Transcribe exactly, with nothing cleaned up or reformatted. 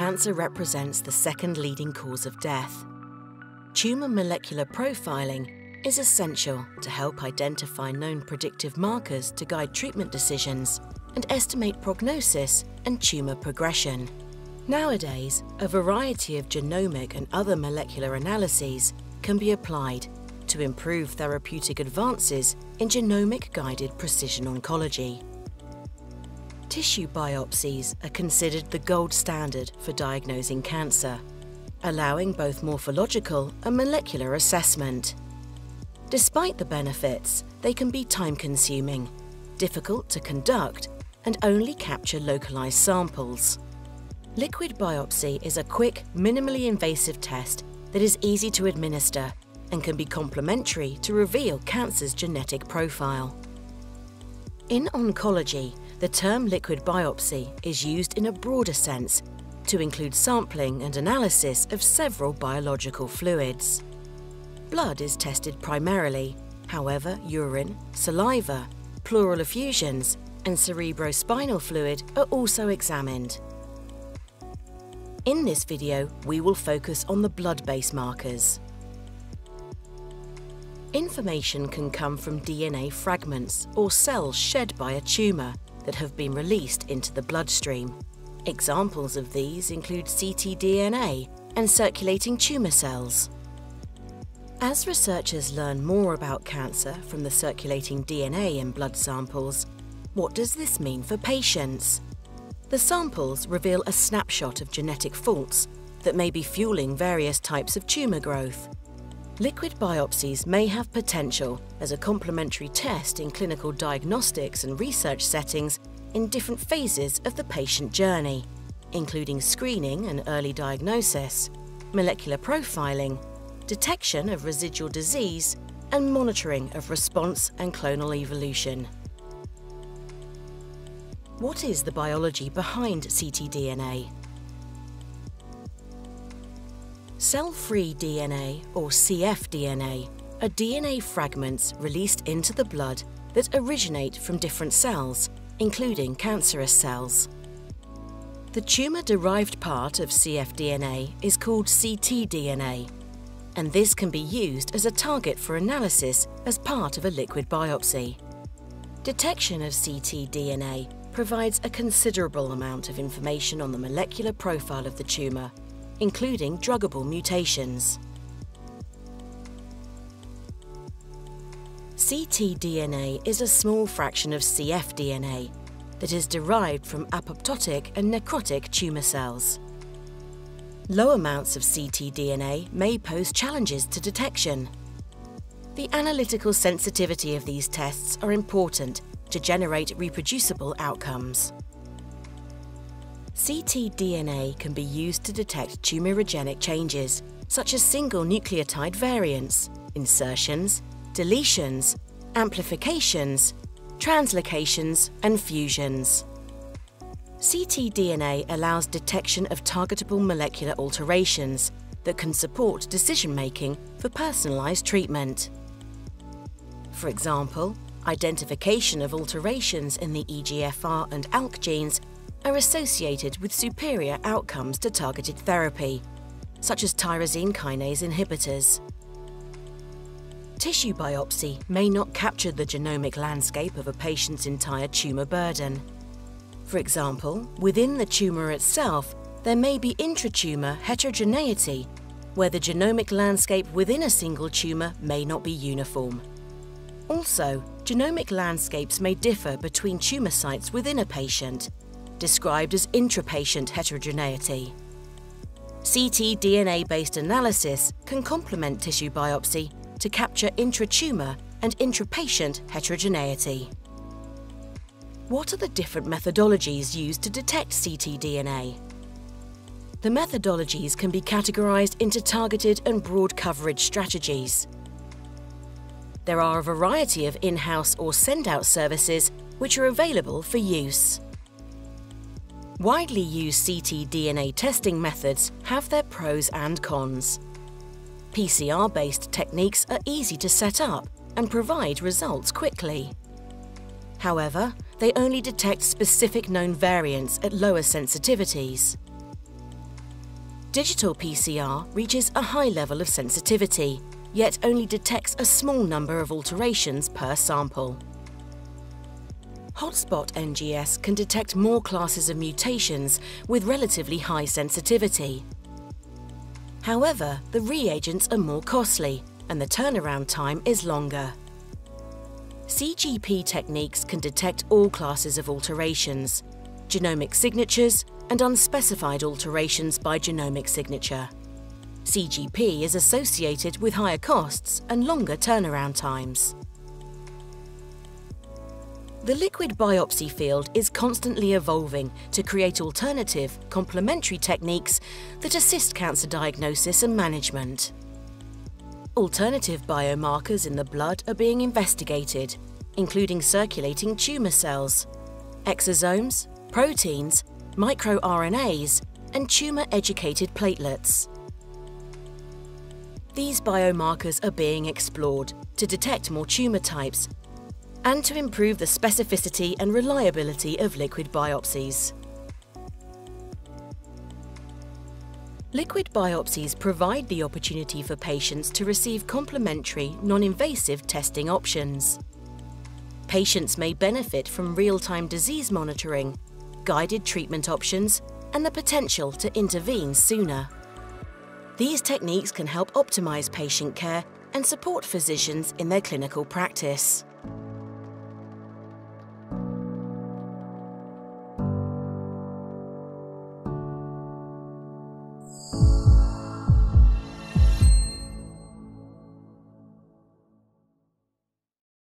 cancer represents the second leading cause of death. Tumour molecular profiling is essential to help identify known predictive markers to guide treatment decisions and estimate prognosis and tumour progression. Nowadays, a variety of genomic and other molecular analyses can be applied to improve therapeutic advances in genomic-guided precision oncology. Tissue biopsies are considered the gold standard for diagnosing cancer, allowing both morphological and molecular assessment. Despite the benefits, they can be time-consuming, difficult to conduct, and only capture localized samples. Liquid biopsy is a quick, minimally invasive test that is easy to administer and can be complementary to reveal cancer's genetic profile. In oncology, the term liquid biopsy is used in a broader sense to include sampling and analysis of several biological fluids. Blood is tested primarily, however, urine, saliva, pleural effusions, and cerebrospinal fluid are also examined. In this video, we will focus on the blood-based markers. Information can come from D N A fragments or cells shed by a tumour that have been released into the bloodstream. Examples of these include ctDNA and circulating tumour cells. As researchers learn more about cancer from the circulating D N A in blood samples, what does this mean for patients? The samples reveal a snapshot of genetic faults that may be fueling various types of tumour growth. Liquid biopsies may have potential as a complementary test in clinical diagnostics and research settings in different phases of the patient journey, including screening and early diagnosis, molecular profiling, detection of residual disease, and monitoring of response and clonal evolution. What is the biology behind ctDNA? Cell-free D N A, or C F D N A, are D N A fragments released into the blood that originate from different cells, including cancerous cells. The tumour-derived part of C F D N A is called ctDNA, and this can be used as a target for analysis as part of a liquid biopsy. Detection of ctDNA provides a considerable amount of information on the molecular profile of the tumour, including druggable mutations. ctDNA is a small fraction of C F D N A that is derived from apoptotic and necrotic tumour cells. Low amounts of ctDNA may pose challenges to detection. The analytical sensitivity of these tests are important to generate reproducible outcomes. ctDNA can be used to detect tumorigenic changes, such as single nucleotide variants, insertions, deletions, amplifications, translocations, and fusions. ctDNA allows detection of targetable molecular alterations that can support decision-making for personalized treatment. For example, identification of alterations in the E G F R and A L K genes are associated with superior outcomes to targeted therapy, such as tyrosine kinase inhibitors. Tissue biopsy may not capture the genomic landscape of a patient's entire tumour burden. For example, within the tumour itself, there may be intratumour heterogeneity, where the genomic landscape within a single tumour may not be uniform. Also, genomic landscapes may differ between tumour sites within a patient, described as intrapatient heterogeneity. ctDNA-based analysis can complement tissue biopsy to capture intratumour and intrapatient heterogeneity. What are the different methodologies used to detect ctDNA? The methodologies can be categorized into targeted and broad coverage strategies. There are a variety of in-house or send-out services which are available for use. Widely used ctDNA testing methods have their pros and cons. P C R-based techniques are easy to set up and provide results quickly. However, they only detect specific known variants at lower sensitivities. Digital P C R reaches a high level of sensitivity, yet only detects a small number of alterations per sample. Hotspot N G S can detect more classes of mutations with relatively high sensitivity. However, the reagents are more costly and the turnaround time is longer. C G P techniques can detect all classes of alterations, genomic signatures and unspecified alterations by genomic signature. C G P is associated with higher costs and longer turnaround times. The liquid biopsy field is constantly evolving to create alternative, complementary techniques that assist cancer diagnosis and management. Alternative biomarkers in the blood are being investigated, including circulating tumour cells, exosomes, proteins, microRNAs, and tumour-educated platelets. These biomarkers are being explored to detect more tumour types and to improve the specificity and reliability of liquid biopsies. Liquid biopsies provide the opportunity for patients to receive complementary, non-invasive testing options. Patients may benefit from real-time disease monitoring, guided treatment options, and the potential to intervene sooner. These techniques can help optimize patient care and support physicians in their clinical practice.